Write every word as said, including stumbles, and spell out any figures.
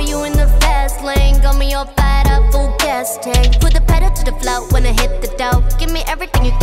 you in the fast lane. Got me all fired up, full gas tank. Put the pedal to the floor when I hit the dough. Give me everything you